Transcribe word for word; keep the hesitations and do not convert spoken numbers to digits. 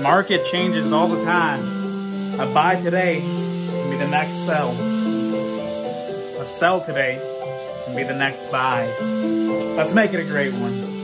market changes all the time. A buy today can be the next sell. A sell today can be the next buy. Let's make it a great one.